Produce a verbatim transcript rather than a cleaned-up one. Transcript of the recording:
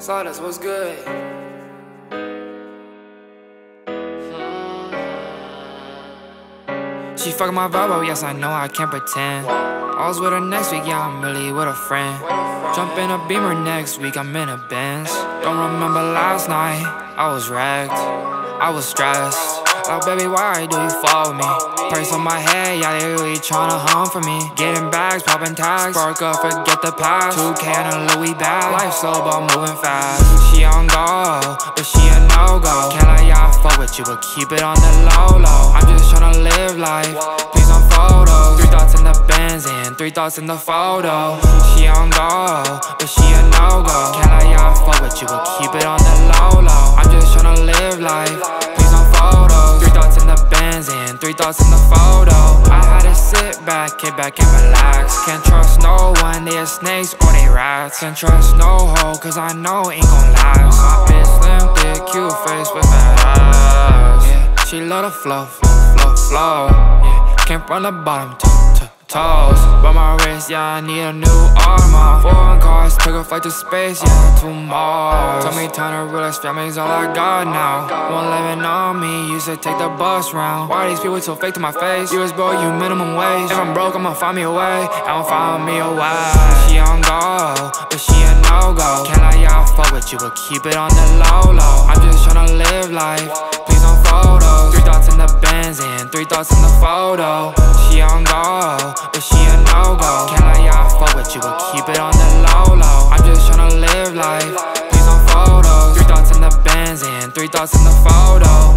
Sawdust, what's good? She fucking my vibe, oh yes, I know I can't pretend. I was with her next week, yeah, I'm really with a friend. Jump in a Beamer next week, I'm in a Benz. Don't remember last night, I was wrecked, I was stressed. Oh baby, why do you fall with me? Price on my head, yeah, they really tryna hum for me. Getting bags, popping tags, spark up, forget the past. two K and a Louis bag, life slow but moving fast. She on go, but she a no-go. Can't let y'all fuck with you, but keep it on the low-low. I'm just tryna live life, please on photos. Three thoughts in the Benz and three thoughts in the photo. She on go, but she a no-go. Can't let y'all fuck with you, but keep it on the low-low. I'm just tryna live life, please on photos. Three thoughts in the Benz and three thoughts in the photo. I had to sit back, kick back and relax. Can't trust no one, they are snakes or they rats. Can't trust no hoe, cause I know it ain't gon' last. My bitch slim, thick, cute face with fat ass. Yeah, she love the flow, flow, flow, flow. Yeah, came from the bottom to, to toes. But my wrist, yeah, I need a new armor. Foreign cars, took a flight to space, yeah, to Mars. Tell me time to realize family's all I got now. One living on me, used to take the bus round. Why these people so fake to my face? You was broke, you minimum wage. If I'm broke, I'ma find me a way, I'ma find me a way. She on go, but she a no-go. Can't let y'all fuck with you, but keep it on the low-low. I'm just tryna live life, please on photos. Three thoughts in the Benz and three thoughts in the photo. She on go, but she a no-go. Can't let y'all fuck with you, but keep it on the low-low. I'm just tryna live life, please on photos. Three thoughts in the Benz and three thoughts in the photo.